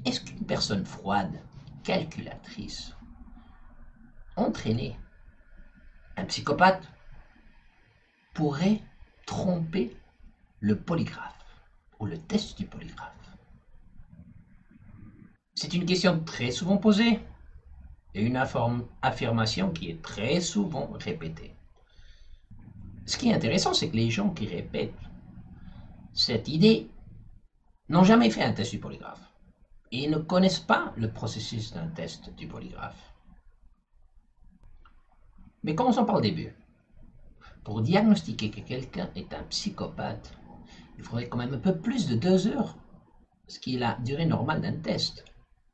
Est-ce qu'une personne froide, calculatrice, entraînée, un psychopathe, pourrait tromper le polygraphe ou le test du polygraphe? C'est une question très souvent posée et une affirmation qui est très souvent répétée. Ce qui est intéressant, c'est que les gens qui répètent cette idée n'ont jamais fait un test du polygraphe et ne connaissent pas le processus d'un test du polygraphe. Mais commençons par le début. Pour diagnostiquer que quelqu'un est un psychopathe, il faudrait quand même un peu plus de 2 heures, ce qui est la durée normale d'un test.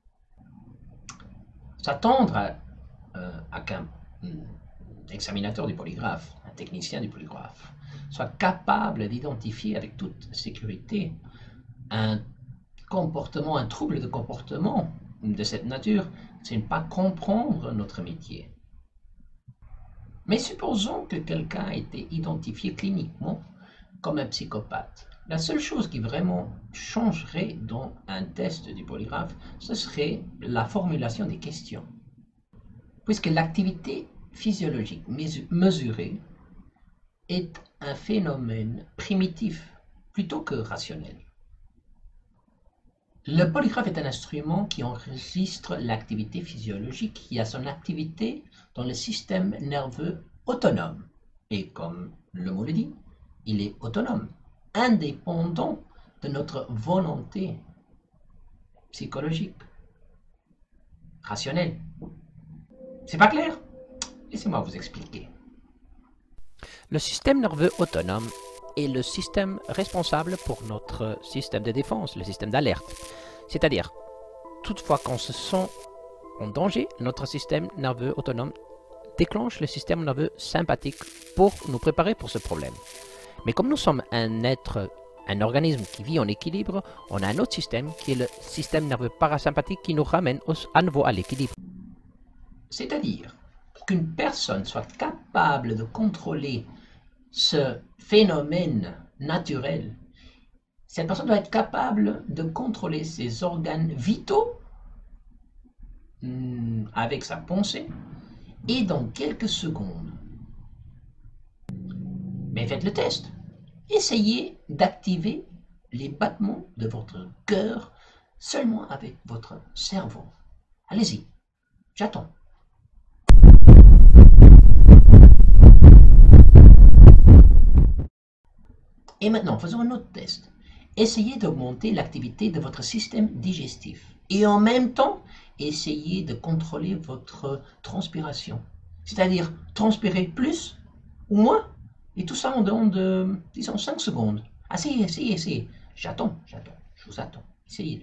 S'attendre à qu'un examinateur du polygraphe, un technicien du polygraphe, soit capable d'identifier avec toute sécurité un comportement, un trouble de comportement de cette nature, c'est ne pas comprendre notre métier. Mais supposons que quelqu'un a été identifié cliniquement comme un psychopathe. La seule chose qui vraiment changerait dans un test du polygraphe, ce serait la formulation des questions. Puisque l'activité physiologique mesurée est un phénomène primitif plutôt que rationnel. Le polygraphe est un instrument qui enregistre l'activité physiologique qui a son activité dans le système nerveux autonome. Et comme le mot le dit, il est autonome, indépendant de notre volonté psychologique, rationnelle. C'est pas clair? Laissez-moi vous expliquer. Le système nerveux autonome est le système responsable pour notre système de défense, le système d'alerte. C'est-à-dire, toutefois qu'on se sent en danger, notre système nerveux autonome déclenche le système nerveux sympathique pour nous préparer pour ce problème. Mais comme nous sommes un organisme qui vit en équilibre, on a un autre système qui est le système nerveux parasympathique qui nous ramène à nouveau à l'équilibre. C'est-à-dire, pour qu'une personne soit capable de contrôler ce phénomène naturel, cette personne doit être capable de contrôler ses organes vitaux avec sa pensée et dans quelques secondes. Mais faites le test. Essayez d'activer les battements de votre cœur seulement avec votre cerveau. Allez-y, j'attends. Et maintenant, faisons un autre test. Essayez d'augmenter l'activité de votre système digestif. Et en même temps, essayez de contrôler votre transpiration. C'est-à-dire transpirer plus ou moins. Et tout ça en dedans de, disons, 5 secondes. Essayez, essayez, essayez. J'attends. Je vous attends. Essayez-le.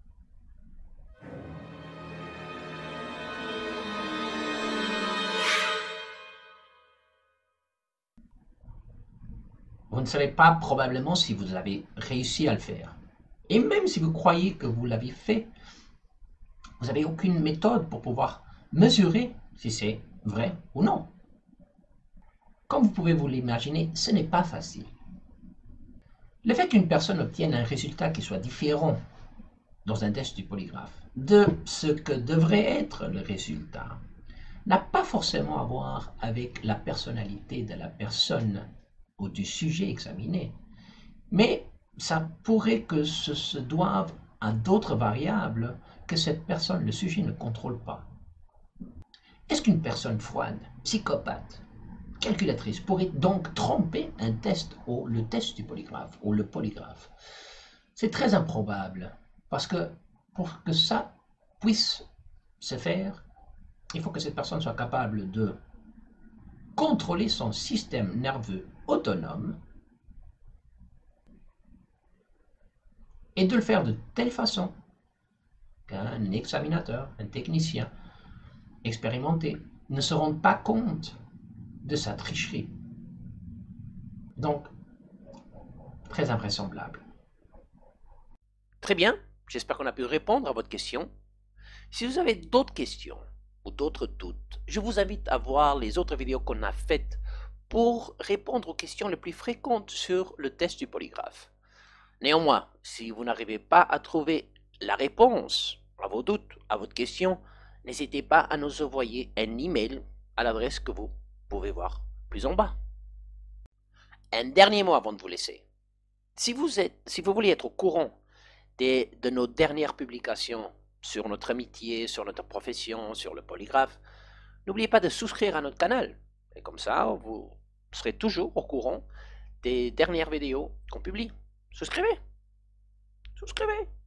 Vous ne savez pas probablement si vous avez réussi à le faire. Et même si vous croyez que vous l'avez fait, vous n'avez aucune méthode pour pouvoir mesurer si c'est vrai ou non. Comme vous pouvez vous l'imaginer, ce n'est pas facile. Le fait qu'une personne obtienne un résultat qui soit différent dans un test du polygraphe de ce que devrait être le résultat n'a pas forcément à voir avec la personnalité de la personne ou du sujet examiné, mais ça pourrait que ce se doive à d'autres variables que cette personne, le sujet, ne contrôle pas. Est-ce qu'une personne froide, psychopathe, calculatrice pourrait donc tromper un test ou le test du polygraphe ou le polygraphe? C'est très improbable parce que pour que ça puisse se faire, il faut que cette personne soit capable de contrôler son système nerveux autonome et de le faire de telle façon qu'un examinateur, un technicien expérimenté ne se rende pas compte de sa tricherie. Donc, très invraisemblable. Très bien, j'espère qu'on a pu répondre à votre question. Si vous avez d'autres questions ou d'autres doutes, je vous invite à voir les autres vidéos qu'on a faites pour répondre aux questions les plus fréquentes sur le test du polygraphe. Néanmoins, si vous n'arrivez pas à trouver la réponse à vos doutes, à votre question, n'hésitez pas à nous envoyer un email à l'adresse que vous pouvez voir plus en bas. Un dernier mot avant de vous laisser. Si vous voulez être au courant de nos dernières publications sur notre métier, sur notre profession, sur le polygraphe, n'oubliez pas de souscrire à notre canal. Et comme ça, vous serez toujours au courant des dernières vidéos qu'on publie. Souscrivez. Souscrivez.